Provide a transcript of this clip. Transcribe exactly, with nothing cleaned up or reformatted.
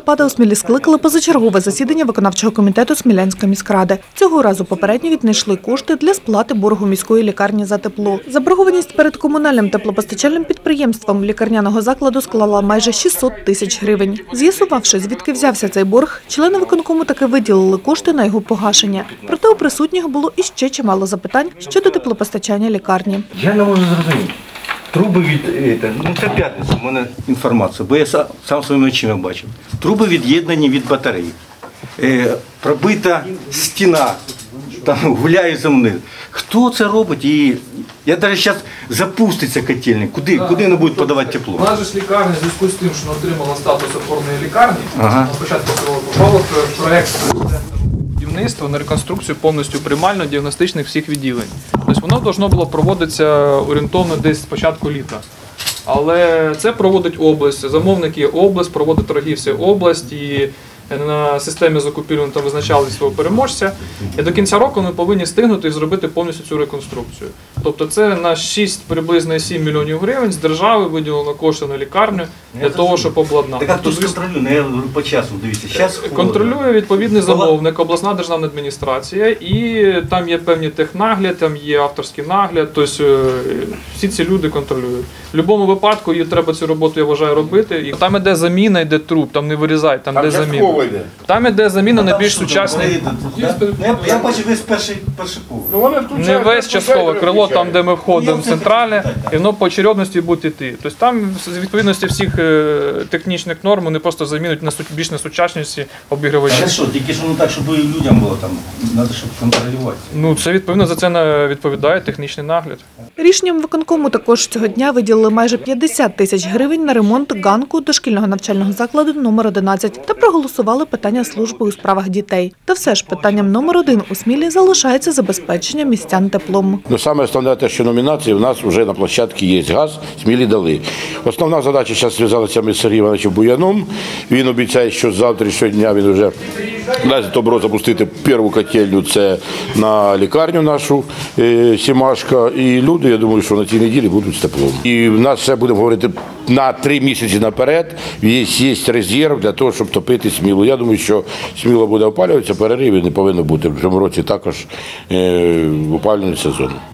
листопада у Смілі скликали позачергове засідання виконавчого комітету Смілянської міськради. Цього разу попередньо віднайшли кошти для сплати боргу міської лікарні за тепло. Заборгованість перед комунальним теплопостачальним підприємством лікарняного закладу склала майже шістсот тисяч гривень. З'ясувавши, звідки взявся цей борг, члени виконкому таки виділили кошти на його погашення. Проте у присутніх було іще чимало запитань щодо теплопостачання лікарні. Я не можу зрозуміти. Труби від, ну це п'ятниця, у мене інформація, бо я сам своїми очима бачив. Труби від'єднані від батареї. Е, пробита стіна, там гуляє за мною. Хто це робить? І я навіть зараз запуститься котельник. Куди, куди вони будуть подавати тепло? У нас же ж лікарня, в зв'язку з тим, що не отримала статус опорної лікарні, ага. спочатку попало проєкт будівництва на реконструкцію повністю приймально-діагностичних всіх відділень. Тобто воно повинно було проводитися орієнтовно десь з початку літа. Але це проводить область, замовник є область, проводить торги вся область, і на системі закупівель там визначали свого переможця. І до кінця року ми повинні встигнути і зробити повністю цю реконструкцію. Тобто це на шість, приблизно сім мільйонів гривень з держави виділено кошти на лікарню для того, щоб обладнати. Так а хто ж контролює? Не, я говорю по часу, дивіться. Зараз контролює відповідний замовник, обласна державна адміністрація, і там є певні технагляд, там є авторський нагляд, тобто всі ці люди контролюють. В будь-якому випадку її треба цю роботу, я вважаю, робити. І там іде заміна, йде труб, там не вирізай, там іде заміна. Там іде заміна на більш сучасний. Я бачу весь перший поверх. Не весь часткове крило, там де ми входимо центральне, і воно по очередності буде йти. Тобто там з відповідності всіх технічних норм вони просто замінюють на більш на сучасніші обігрівачі. А що, тільки що не так, щоб людям було там, треба, щоб контролювати. Ну, це відповідно за це відповідає технічний нагляд. Рішенням виконкому також цього дня виділили майже п'ятдесят тисяч гривень на ремонт ганку дошкільного навчального закладу номер одинадцять та проголосували питання служби у справах дітей. Та все ж питанням номер один у Смілі залишається забезпечення містян теплом. Ну, саме основне те, що номінації в нас вже на площадці є газ, Смілі дали. Основна задача зараз зв'язалася ми з Сергієм Івановичем Буяном. Він обіцяє, що з завтрашнього дня він вже дасть добро запустити першу котельню, це на лікарню нашу Сімашка. І люди, я думаю, що на цій неділі будуть з теплом. І в нас все, будемо говорити, на три місяці наперед є, є резерв для того, щоб топити Смілу. Я думаю, що Сміла буде опалюватися, переривів не повинно бути в цьому році також е, опалювальний сезон.